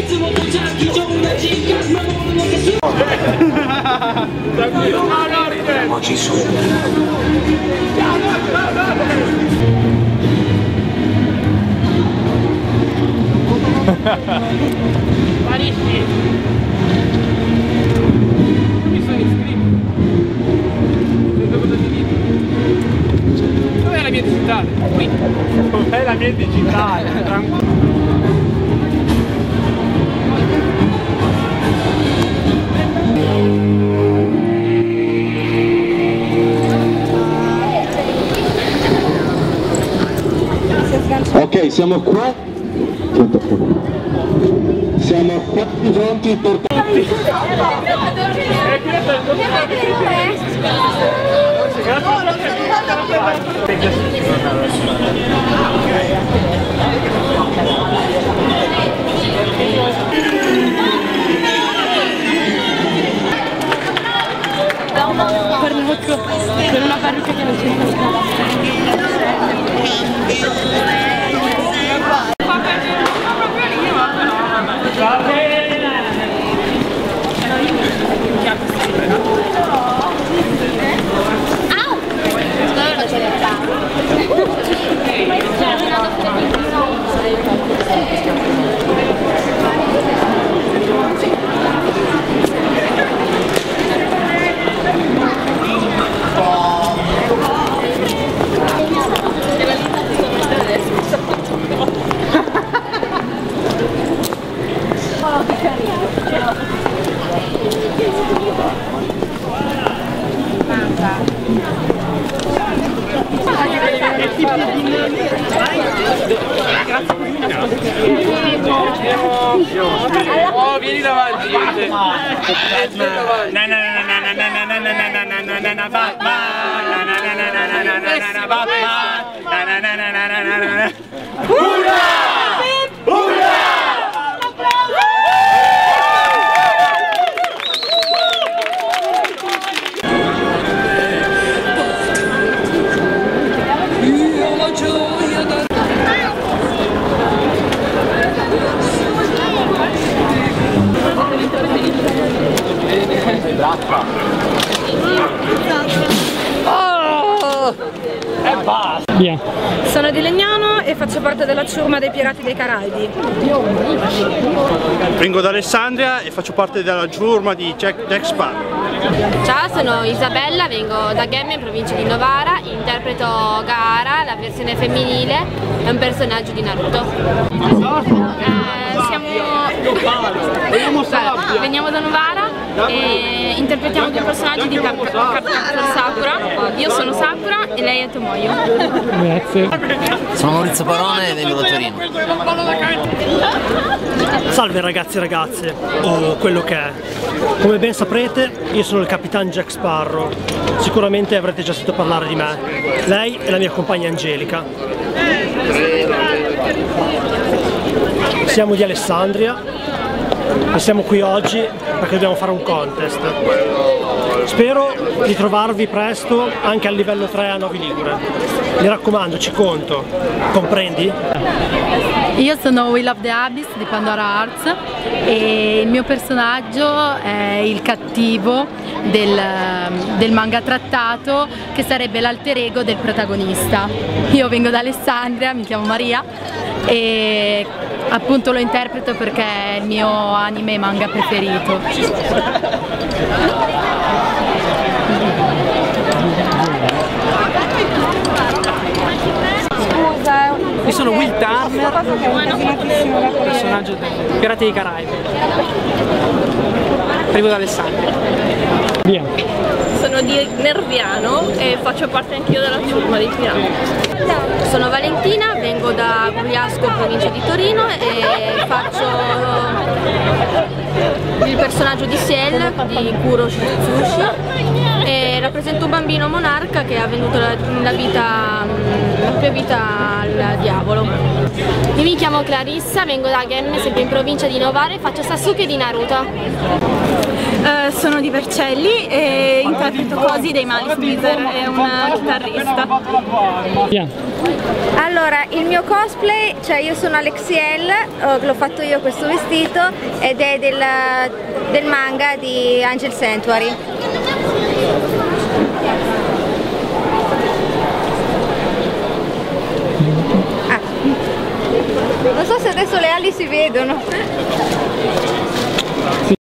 Oggi su. Parissi. Mi sono iscritto. Dov'è la mia digitale? Qui. Dov'è la mia digitale? Ok, siamo qua. Siamo qua pronti per... Cornocchio con una parrucca che non c'entra Oh, vieni davanti, gente. Via. Sono di Legnano e faccio parte della ciurma dei Pirati dei Caraibi. Vengo da Alessandria e faccio parte della ciurma di Jack Sparrow. Ciao, sono Isabella, vengo da Ghemme in provincia di Novara, interpreto Gaara, la versione femminile, è un personaggio di Naruto. Veniamo da Novara e interpretiamo due personaggi di Sakura. Io sono Sakura e lei è Tomoyo. Grazie. Sono Maurizio Parone e vengo da Torino. Salve ragazzi e ragazze, o quello che è. Come ben saprete, io sono il Capitan Jack Sparrow. Sicuramente avrete già sentito parlare di me. Lei è la mia compagna Angelica. Siamo di Alessandria e siamo qui oggi perché dobbiamo fare un contest. Spero di trovarvi presto anche al livello 3 a Novi Ligure. Mi raccomando, ci conto. Comprendi? Io sono We Love the Abyss di Pandora Arts e il mio personaggio è il cattivo del manga trattato, che sarebbe l'alter ego del protagonista. Io vengo da Alessandria, mi chiamo Maria e appunto lo interpreto perché è il mio anime e manga preferito. Io sono Will Turner, personaggio dei Pirati dei Caraibi. Arrivo da Alessandria. Via. Sono di Nerviano e faccio parte anch'io della ciurma dei Pirati. Sono Valentina, vengo da Gugliasco, provincia di Torino e faccio il personaggio di Ciel di Kuro Shitsushi e rappresento questo bambino monarca che ha venduto la propria vita al diavolo. Io mi chiamo Clarissa, vengo da Gemme, sempre in provincia di Novara, e faccio Sasuke di Naruto. Sono di Vercelli e interpreto Cosi dei Mali Smiser, è una chitarrista. Allora, il mio cosplay, cioè io sono Alexiel, l'ho fatto io questo vestito ed è del manga di Angel Sanctuary. Non so se adesso le ali si vedono.